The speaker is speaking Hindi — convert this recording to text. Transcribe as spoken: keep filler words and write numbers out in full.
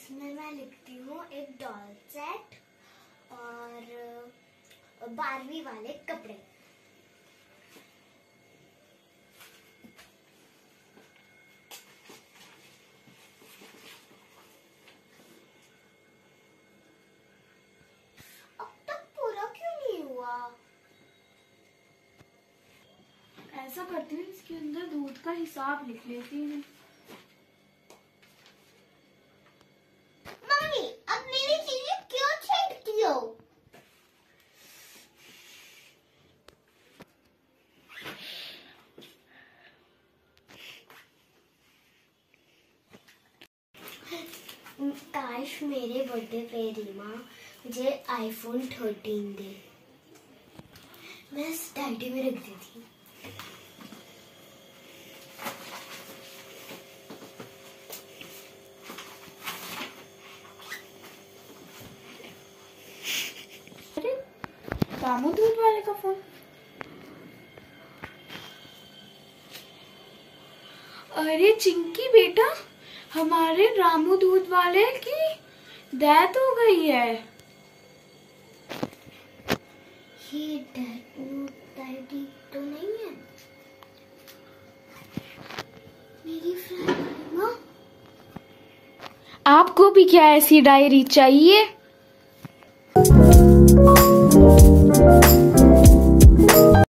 इसमें मैं लिखती हूँ एक डॉल सेट और बारहवीं वाले कपड़े। अब तक पूरा क्यों नहीं हुआ? ऐसा करती हूँ, इसके अंदर दूध का हिसाब लिख लेती हूँ। मम्मी, अब मेरी चीजें क्यों छेड़ती हो? काश मेरे बर्थडे पे रीमा मुझे आईफोन थर्टीन दे, मैं इस डायरी में रख देती। अरे रामू दूध वाले का फोन। अरे चिंकी बेटा, हमारे रामू दूध वाले की डेथ हो गई है। ये डायरी तो नहीं है मेरी फ्रेंड। आपको भी क्या ऐसी डायरी चाहिए?